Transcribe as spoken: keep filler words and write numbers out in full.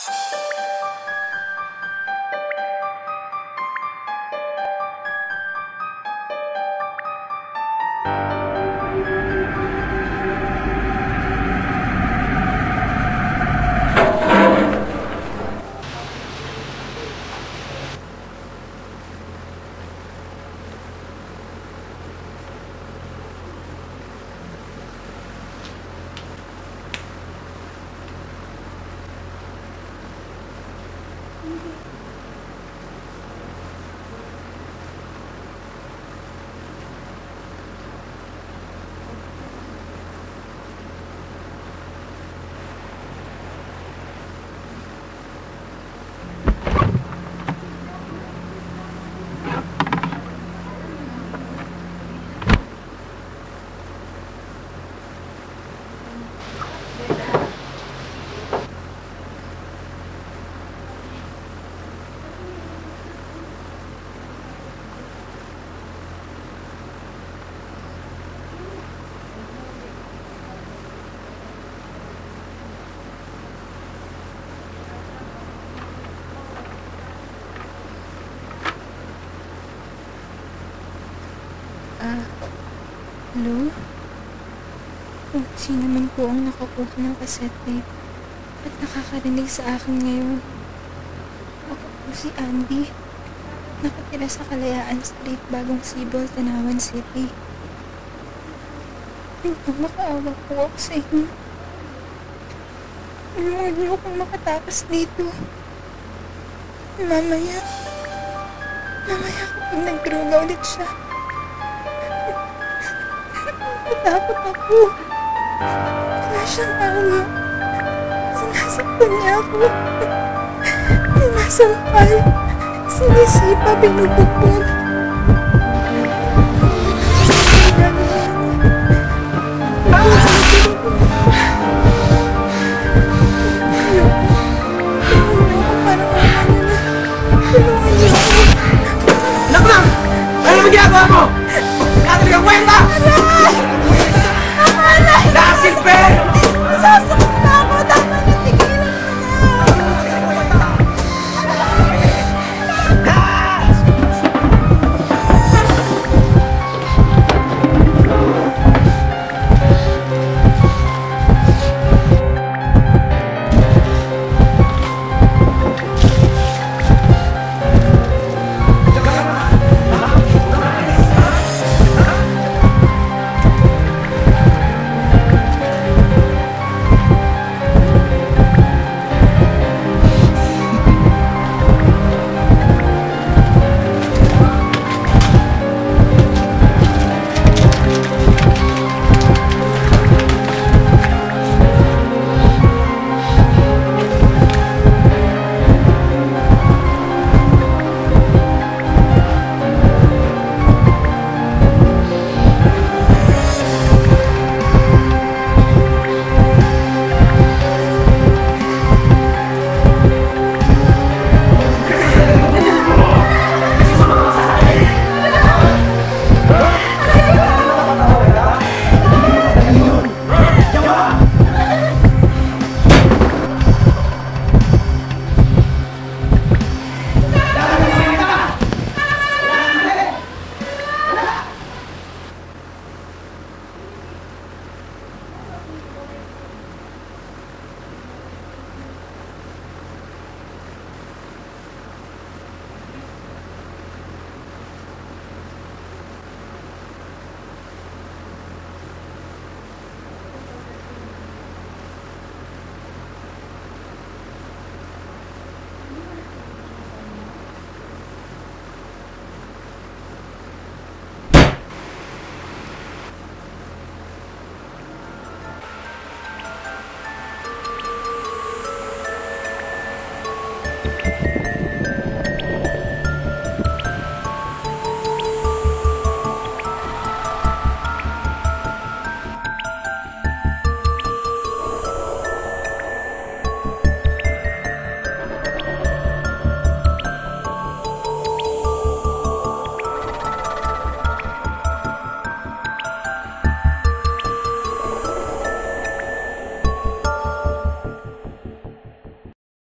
Ah, hello? Kung sino man po ang nakakuha ng cassette tape at nakakarinig sa akin ngayon. Ako po si Andy. Nakatira sa Kalayaan Street, Bagong Sibol, Tanawan City. Nagmamakaawa po ako sa inyo. Tulungan niyo akong makatakas dito. Mamaya, mamaya kapag nagdruga ulit siya, natakot ako. Wala siyang awa. Sinasaktan niya ako. Sinasampal. Sinisipa, binubugbog. Anak lang! Ano naman ginagawa mo? Kaya talagang kwenta! Nasilpe!